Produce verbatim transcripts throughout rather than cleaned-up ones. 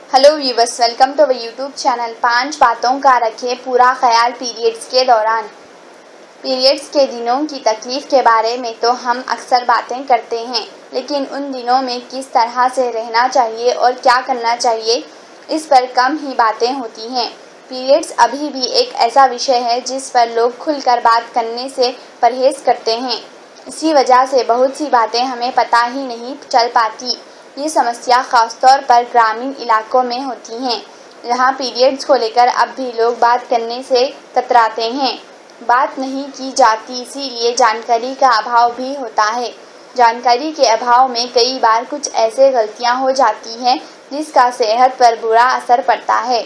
Hello viewers, welcome to our YouTube channel. पांच बातों का रखें पूरा ख्याल पीरियड्स के दौरान। पीरियड्स के दिनों की तकलीफ़ के बारे में तो हम अक्सर बातें करते हैं, लेकिन उन दिनों में किस तरह से रहना चाहिए और क्या करना चाहिए, इस पर कम ही बातें होती हैं। पीरियड्स अभी भी एक ऐसा विषय है जिस पर लोग खुलकर बात करने से परहेज़ करते हैं। इसी वजह से बहुत सी बातें हमें पता ही नहीं चल पाती। ये समस्या ख़ासतौर पर ग्रामीण इलाकों में होती हैं, जहाँ पीरियड्स को लेकर अब भी लोग बात करने से कतराते हैं। बात नहीं की जाती, इसीलिए जानकारी का अभाव भी होता है। जानकारी के अभाव में कई बार कुछ ऐसे गलतियाँ हो जाती हैं जिसका सेहत पर बुरा असर पड़ता है।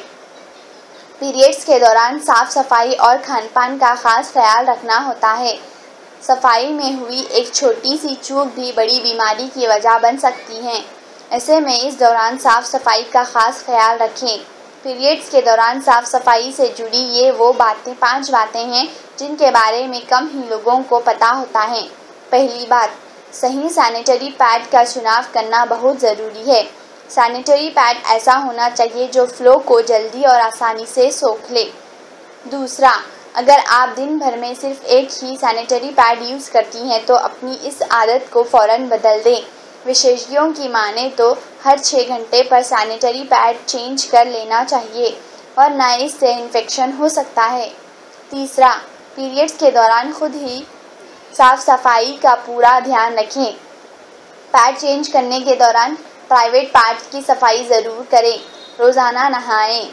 पीरियड्स के दौरान साफ़ सफाई और खान पान का ख़ास ख्याल रखना होता है। सफाई में हुई एक छोटी सी चूक भी बड़ी बीमारी की वजह बन सकती है। ऐसे में इस दौरान साफ़ सफाई का ख़ास ख्याल रखें। पीरियड्स के दौरान साफ़ सफाई से जुड़ी ये वो बातें पांच बातें हैं जिनके बारे में कम ही लोगों को पता होता है। पहली बात, सही सैनिटरी पैड का चुनाव करना बहुत ज़रूरी है। सैनिटरी पैड ऐसा होना चाहिए जो फ्लो को जल्दी और आसानी से सोख ले। दूसरा, अगर आप दिन भर में सिर्फ एक ही सैनिटरी पैड यूज़ करती हैं तो अपनी इस आदत को फ़ौरन बदल दें। विशेषज्ञों की माने तो हर छः घंटे पर सैनिटरी पैड चेंज कर लेना चाहिए, वरना इससे इन्फेक्शन हो सकता है। तीसरा, पीरियड्स के दौरान खुद ही साफ़ सफाई का पूरा ध्यान रखें। पैड चेंज करने के दौरान प्राइवेट पार्ट की सफाई ज़रूर करें। रोज़ाना नहाएं।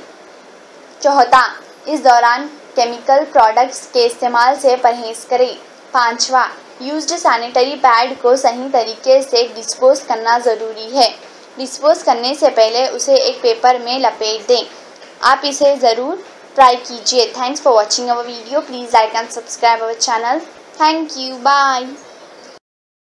चौथा, इस दौरान केमिकल प्रोडक्ट्स के इस्तेमाल से परहेज़ करें। पाँचवा, यूज्ड सैनिटरी पैड को सही तरीके से डिस्पोज करना ज़रूरी है। डिस्पोज करने से पहले उसे एक पेपर में लपेट दें। आप इसे ज़रूर ट्राई कीजिए। Thanks for watching our video. Please like and subscribe our channel. Thank you. Bye.